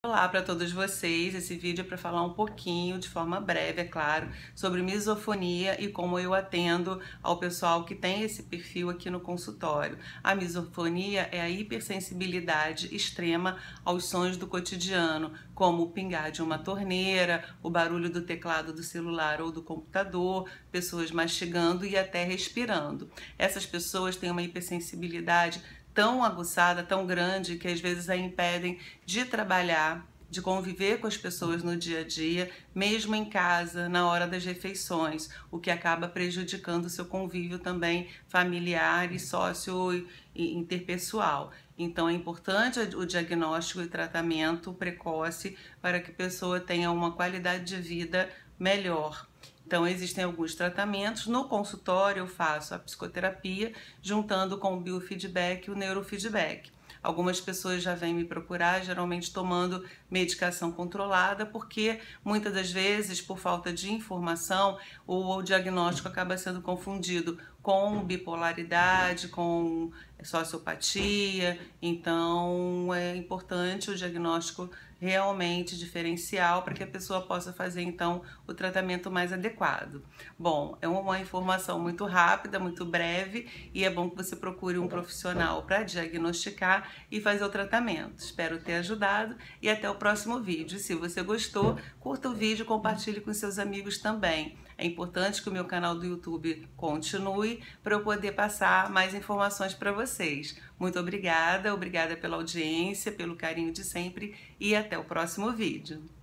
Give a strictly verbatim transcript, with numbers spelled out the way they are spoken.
Olá para todos vocês, esse vídeo é para falar um pouquinho, de forma breve, é claro, sobre misofonia e como eu atendo ao pessoal que tem esse perfil aqui no consultório. A misofonia é a hipersensibilidade extrema aos sons do cotidiano, como o pingar de uma torneira, o barulho do teclado do celular ou do computador, pessoas mastigando e até respirando. Essas pessoas têm uma hipersensibilidade tão aguçada, tão grande, que às vezes a impedem de trabalhar, de conviver com as pessoas no dia a dia, mesmo em casa, na hora das refeições, o que acaba prejudicando o seu convívio também familiar e sócio e interpessoal. Então é importante o diagnóstico e tratamento precoce para que a pessoa tenha uma qualidade de vida melhor. Então existem alguns tratamentos. No consultório eu faço a psicoterapia juntando com o biofeedback e o neurofeedback. Algumas pessoas já vêm me procurar, geralmente tomando medicação controlada, porque muitas das vezes, por falta de informação, o diagnóstico acaba sendo confundido com bipolaridade, com sociopatia. Então é importante o diagnóstico realmente diferencial para que a pessoa possa fazer então o tratamento mais adequado. Bom, é uma informação muito rápida, muito breve, e é bom que você procure um profissional para diagnosticar e fazer o tratamento. Espero ter ajudado e até o próximo vídeo. Se você gostou, curta o vídeo e compartilhe com seus amigos também. É importante que o meu canal do YouTube continue para eu poder passar mais informações para vocês. Muito obrigada, obrigada pela audiência, pelo carinho de sempre e até o próximo vídeo.